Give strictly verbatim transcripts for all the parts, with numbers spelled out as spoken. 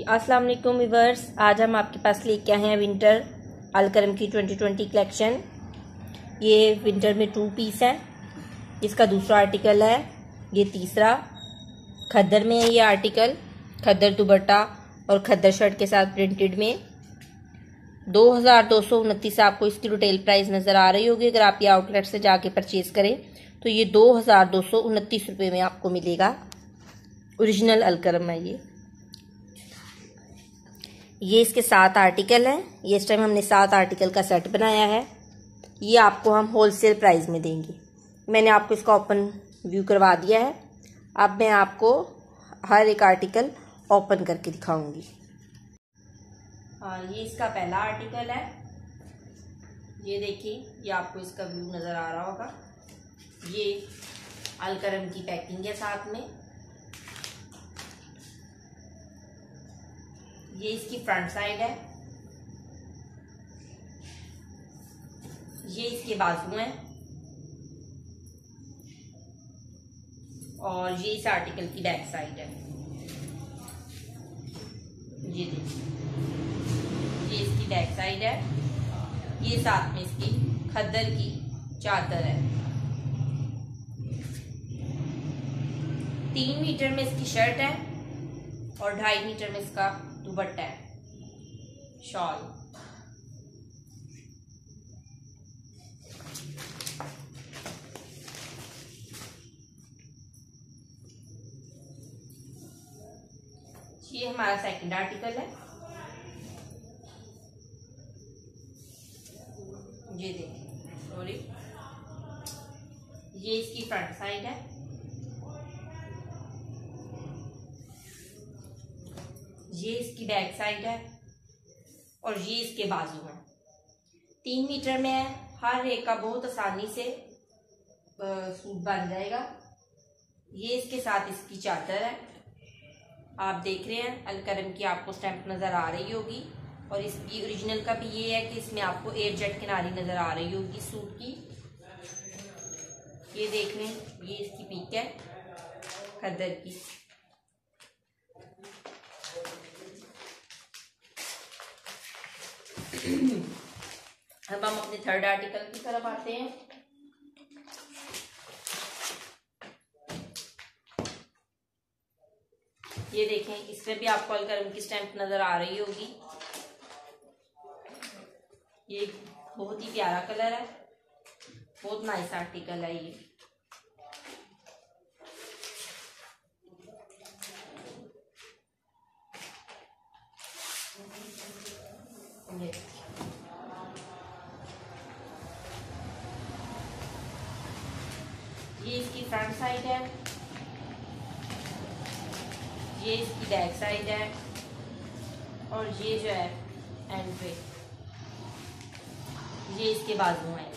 अस्सलाम वालेकुम व्यूअर्स, आज हम आपके पास लेके आए हैं विंटर अलकरम की ट्वेंटी ट्वेंटी कलेक्शन। ये विंटर में टू पीस है। इसका दूसरा आर्टिकल है, ये तीसरा खद्दर में है। ये आर्टिकल खद्दर दुपट्टा और खद्दर शर्ट के साथ प्रिंटेड में दो हज़ार दो सौ उनतीस आपको इसकी रिटेल प्राइस नज़र आ रही होगी। अगर आप ये आउटलेट से जाके परचेज करें तो ये दो हज़ार दो सौ उनतीस रुपये में आपको मिलेगा। ओरिजिनल अलकरम है ये ये इसके सात आर्टिकल हैं। ये इस टाइम हमने सात आर्टिकल का सेट बनाया है। ये आपको हम होलसेल प्राइस में देंगे। मैंने आपको इसका ओपन व्यू करवा दिया है। अब मैं आपको हर एक आर्टिकल ओपन करके दिखाऊंगी। हाँ, ये इसका पहला आर्टिकल है। ये देखिए, ये आपको इसका व्यू नज़र आ रहा होगा। ये अलकरम की पैकिंग है साथ में। ये इसकी फ्रंट साइड है। ये इसके बाजू हैं और ये इस आर्टिकल की बैक साइड है। ये देखिए, ये इसकी बैक साइड है। ये साथ में इसकी खद्दर की चादर है। तीन मीटर में इसकी शर्ट है और ढाई मीटर में इसका दुपट्टा है, शॉल। ये हमारा सेकंड आर्टिकल है। ये देखिए, सॉरी, ये इसकी फ्रंट साइड है। ये इसकी बैक साइड है और ये इसके बाजू है। तीन मीटर में है। हर एक का बहुत आसानी से सूट बन जाएगा। ये इसके साथ इसकी चादर है। आप देख रहे हैं अलकरम की आपको स्टैंप नज़र आ रही होगी। और इसकी ओरिजिनल का भी ये है कि इसमें आपको एयर जेट किनारी नज़र आ रही होगी सूट की। ये देख रहे हैं, ये इसकी पीक है खद्दर की। अब हम अपने थर्ड आर्टिकल की तरफ आते हैं। ये देखें, इसमें भी आपको अलकरम की स्टैंप नजर आ रही होगी। ये बहुत ही प्यारा कलर है, बहुत नाइस आर्टिकल है ये। ये इसकी फ्रंट साइड है। ये इसकी बैक साइड है और ये जो है एंड पे ये इसके बाजू है।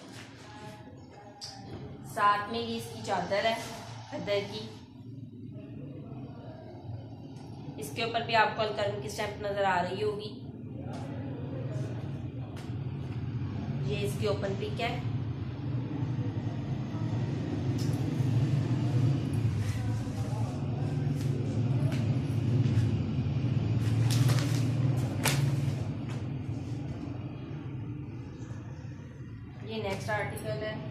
साथ में ये इसकी चादर है खद्दर की। इसके ऊपर भी आपको अलकरम की स्टैंप नजर आ रही होगी। ये इसकी ओपन पिक है। ये नेक्स्ट आर्टिकल है।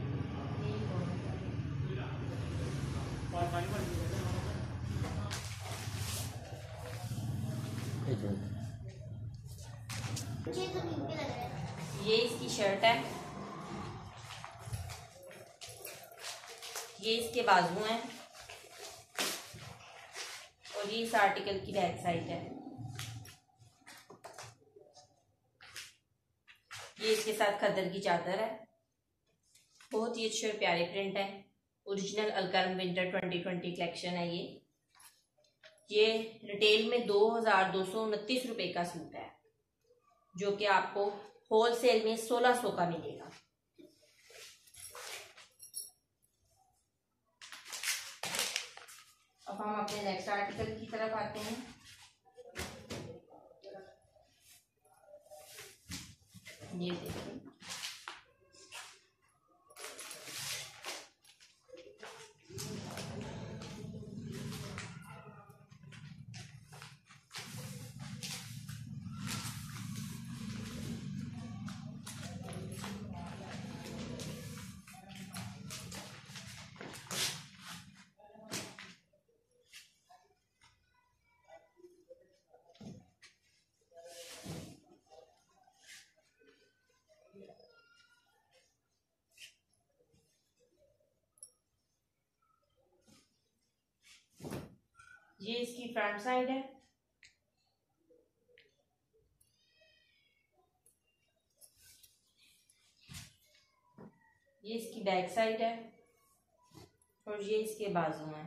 ये इसकी शर्ट है। ये इसके बाजू हैं और ये इस आर्टिकल की बैक साइड है। ये इसके साथ खद्दर की चादर है। बहुत ही अच्छे और प्यारे प्रिंट है। Original Alkaram winter twenty twenty collection है ये। ये रिटेल में दो हजार दो सौ उनतीस रुपये का सूट है, जो कि आपको होलसेल में सोलह सौ का मिलेगा। अब हम अपने नेक्स्ट आर्टिकल की तरफ आते हैं। ये देखिए, ये इसकी फ्रंट साइड है। ये इसकी बैक साइड है और ये इसके बाजू हैं।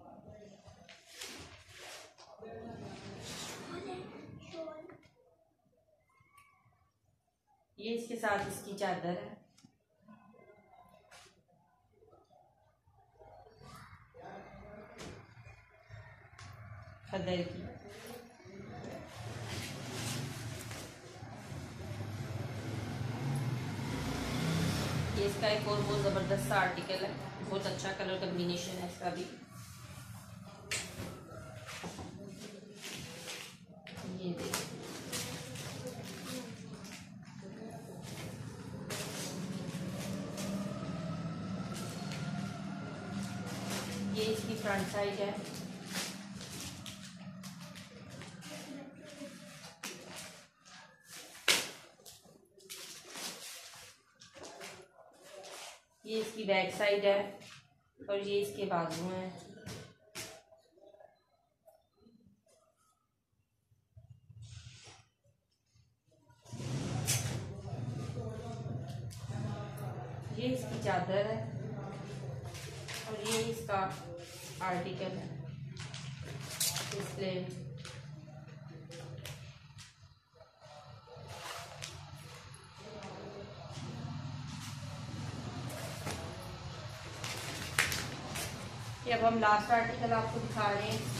ये इसके साथ इसकी चादर है। खदर की। ये इसका एक और बहुत ज़बरदस्त सा आर्टिकल है, बहुत अच्छा कलर कॉम्बिनेशन है इसका भी। ये देखिए, ये इसकी फ्रंट साइड है। ये इसकी बैक साइड है और ये इसके बाजू हैं। ये इसकी चादर है और ये इसका आर्टिकल है डिस्प्ले। अब हम लास्ट आर्टिकल आपको दिखा रहे हैं।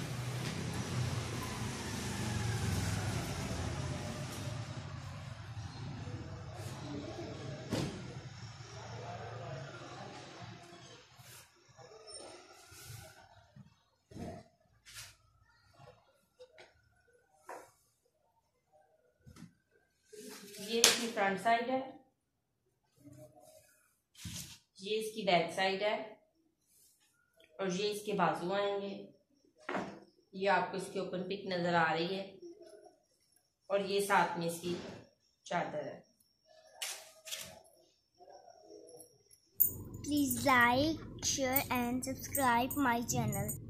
ये इसकी फ्रंट साइड है, ये इसकी बैक साइड है और ये इसके बाजू आएंगे। ये आपको इसकी ओपन पिक नजर आ रही है और ये साथ में इसकी चादर है। Please like, share and subscribe my channel.